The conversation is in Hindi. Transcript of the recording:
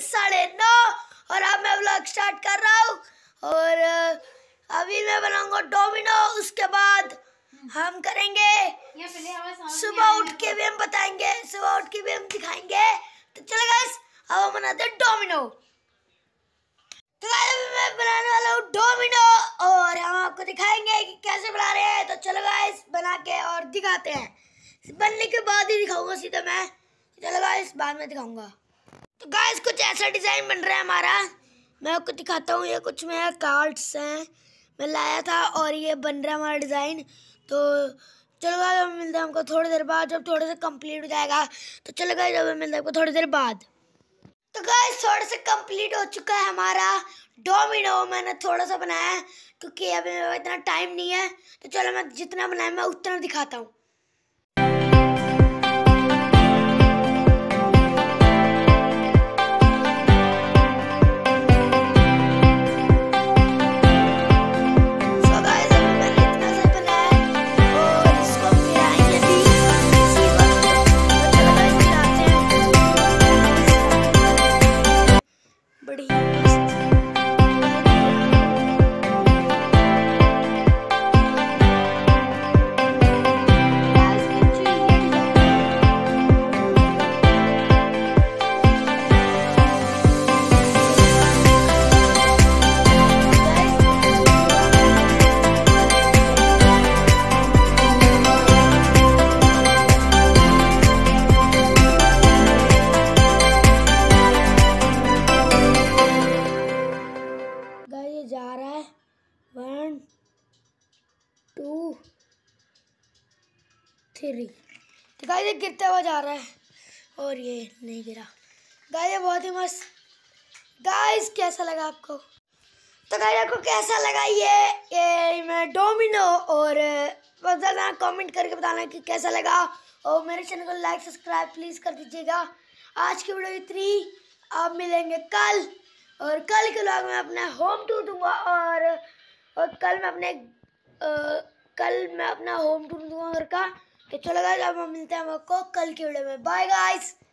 9:30 और अब मैं व्लॉग स्टार्ट कर रहा हूँ। और अभी मैं बनाऊंगा डोमिनो। उसके बाद हम करेंगे सुबह उठ के भी हम बताएंगे, सुबह उठ के भी हम दिखाएंगे। तो चलो गाइस अब हम बनाते हैं डोमिनो। तो गाइस मैं बनाने वाला हूँ डोमिनो और हम आपको दिखाएंगे कि कैसे बना रहे हैं। तो चलो गाइस बना के और दिखाते हैं। बनने के बाद ही दिखाऊंगा सीधा मैं। चलो गाइस बाद में दिखाऊंगा। तो गाइस कुछ ऐसा डिज़ाइन बन रहा है हमारा। मैं आपको दिखाता हूँ। ये कुछ मेरा कार्ड्स हैं, मैं लाया था और ये बन रहा है हमारा डिज़ाइन। तो चलो गाइस अब मिलते हैं हमको थोड़ी देर बाद, जब थोड़े से कंप्लीट हो जाएगा। तो चलो गाइस अब मिलते हैं आपको थोड़ी देर बाद। तो गाइस थोड़ा सा कंप्लीट हो चुका है हमारा डोमिनो। मैंने थोड़ा सा बनाया है क्योंकि अभी इतना टाइम नहीं है। तो चलो मैं जितना बनाया मैं उतना दिखाता हूँ। ये जा रहा है 1 2 3। तो गाइस ये गिरता हुआ जा रहा है और ये नहीं गिरा। गाइस ये बहुत ही मस्त। गाइस कैसा लगा आपको? तो गाइस आपको कैसा लगा ये मैं डोमिनो? और बताना कमेंट करके बताना कि कैसा लगा। और मेरे चैनल को लाइक सब्सक्राइब प्लीज़ कर दीजिएगा। आज की वीडियो इतनी, आप मिलेंगे कल। और कल के व्लॉग में अपना होम टूर दूंगा और कल मैं अपना होम टूर दूंगा घर का। तो चलो गाइस अब हम मिलते हैं आपको कल की वीडियो में। Bye guys.